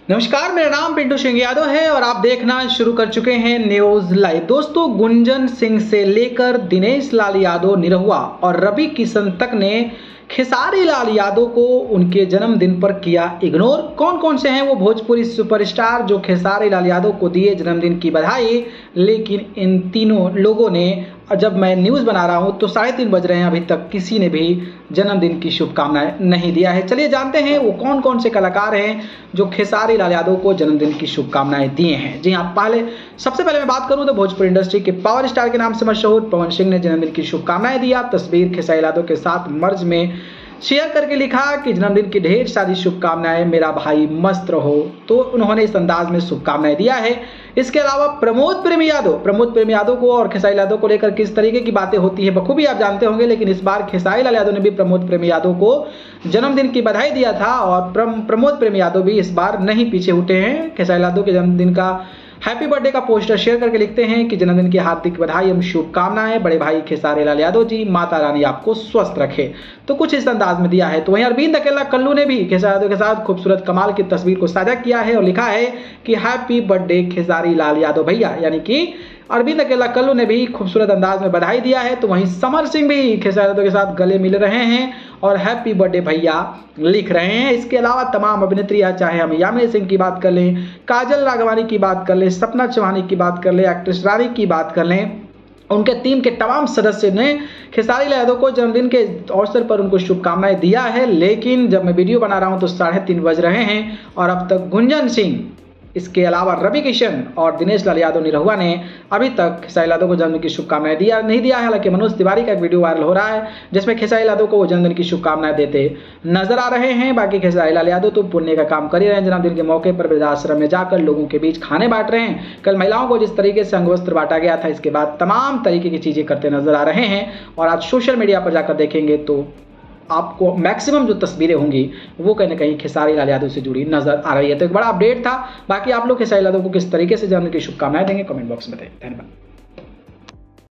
नमस्कार, मेरा नाम पिंटू सिंह यादव है और आप देखना शुरू कर चुके हैं न्यूज लाइव। दोस्तों, गुंजन सिंह से लेकर दिनेश लाल यादव निरहुआ और रवि किशन तक ने खेसारी लाल यादव को उनके जन्मदिन पर किया इग्नोर। कौन कौन से हैं वो भोजपुरी सुपरस्टार जो खेसारी लाल यादव को दिए जन्मदिन की बधाई, लेकिन इन तीनों लोगों ने, जब मैं न्यूज़ बना रहा हूं तो 3:30 बज रहे हैं, अभी तक किसी ने भी जन्मदिन की शुभकामनाएं नहीं दिया है। चलिए जानते हैं वो कौन कौन से कलाकार हैं जो खेसारी लाल यादव को जन्मदिन की शुभकामनाएं दिए हैं। जी हाँ, सबसे पहले मैं बात करूं तो भोजपुरी इंडस्ट्री के पावर स्टार के नाम से मशहूर पवन सिंह ने जन्मदिन की शुभकामनाएं दिया। तस्वीर खेसारी यादव के साथ मर्ज में शेयर करके लिखा कि जन्मदिन की ढेर सारी शुभकामनाएं, मेरा भाई मस्त रहो। तो उन्होंने इस अंदाज में शुभकामनाएं दिया है। इसके अलावा प्रमोद प्रेमी यादव को और खेसारी यादव को लेकर किस तरीके की बातें होती है बखूबी आप जानते होंगे, लेकिन इस बार खेसारी लाल यादव ने भी प्रमोद प्रेमी यादव को जन्मदिन की बधाई दिया था और प्रमोद प्रेमी यादव भी इस बार नहीं पीछे हटे हैं। खेसारी यादव के जन्मदिन का हैप्पी बर्थडे का पोस्टर शेयर करके लिखते हैं कि जन्मदिन की हार्दिक बधाई एवं शुभकामनाएं, बड़े भाई खेसारी लाल यादव जी, माता रानी आपको स्वस्थ रखे। तो कुछ इस अंदाज में दिया है। तो वहीं अरविंद अकेला कल्लू ने भी खेसारी यादव के साथ खूबसूरत कमाल की तस्वीर को साझा किया है और लिखा है कि हैप्पी बर्थडे खेसारी लाल यादव भैया, यानी कि अरविंद अकेला कल्लू ने भी खूबसूरत अंदाज में बधाई दिया है। तो वहीं समर सिंह भी खेसारी यादव के साथ गले मिल रहे हैं और हैप्पी बर्थडे भैया लिख रहे हैं। इसके अलावा तमाम अभिनेत्रियां, चाहे हम यामिनी सिंह की बात कर लें, काजल राघवानी की बात कर लें, सपना चौहानी की बात कर लें, एक्ट्रेस रानी की बात कर लें, उनके टीम के तमाम सदस्य ने खेसारी लाल यादव को जन्मदिन के अवसर पर उनको शुभकामनाएं दिया है। लेकिन जब मैं वीडियो बना रहा हूं तो 3:30 बज रहे हैं और अब तक गुंजन सिंह, इसके अलावा रवि किशन और दिनेश लाल यादव निरहुआ ने अभी तक खेसारी यादव को जन्मदिन की शुभकामनाएं नहीं दिया है। हालांकि मनोज तिवारी का एक वीडियो वायरल हो रहा है जिसमें खेसारी यादव को जन्मदिन की शुभकामनाएं देते नजर आ रहे हैं। बाकी खेसारी लाल यादव तो पुण्य का काम कर ही रहे हैं। जन्मदिन के मौके पर वृद्धाश्रम में जाकर लोगों के बीच खाने बांट रहे हैं। कल महिलाओं को जिस तरीके से अंगवस्त्र बांटा गया था, इसके बाद तमाम तरीके की चीजें करते नजर आ रहे हैं। और आज सोशल मीडिया पर जाकर देखेंगे तो आपको मैक्सिमम जो तस्वीरें होंगी वो कहीं ना कहीं खेसारी लाल यादव से जुड़ी नजर आ रही है। तो एक बड़ा अपडेट था। बाकी आप लोग खेसारी यादव को किस तरीके से जन्मदिन की शुभकामनाएं देंगे कमेंट बॉक्स में बताइए। धन्यवाद।